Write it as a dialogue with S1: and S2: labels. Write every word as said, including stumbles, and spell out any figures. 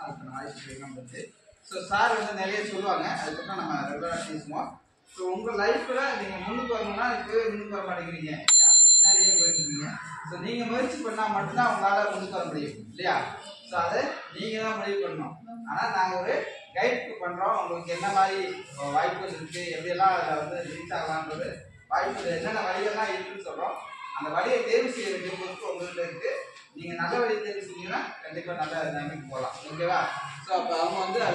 S1: அதுக்கான வாய்ப்புகள் நம்மளுக்கு. ஸோ சார் வந்து நிறைய சொல்லுவாங்க, அதுக்கப்புறம் நம்ம ரெகுலராக பேசுவோம். ஸோ உங்கள் லைஃப்பில் நீங்கள் முன்னுக்கு வரணும்னா இப்போவே முன்னுக்கு வர மாட்டேங்கிறீங்க இல்லையா, பின்னாடியே போயிட்டு இருக்கீங்க. ஸோ நீங்கள் முயற்சி பண்ணால் மட்டும்தான் உங்களால் முன்னுக்கு வர முடியும் இல்லையா. ஸோ அதை நீங்கள் தான் முடிவு பண்ணணும். ஆனால் நாங்கள் ஒரு கைடுக்கு பண்ணுறோம், உங்களுக்கு என்ன மாதிரி வாய்ப்புகள் இருக்குது, எப்படியெல்லாம் அதில் வந்து ரீச் ஆகலான்றது வாய்ப்புகள் என்னென்ன வழிகள்லாம் இருக்குதுன்னு சொல்கிறோம். அந்த வழியை தேர்வு செய்ய வேண்டிய பொறுப்பு உங்கள்கிட்ட இருக்குது. நீங்கள் நல்ல வழியை தேர்வு செஞ்சீங்கன்னா கண்டிப்பாக நல்ல நிலைமைக்கு போகலாம். ஓகேவா. ஸோ அப்போ அவங்க வந்து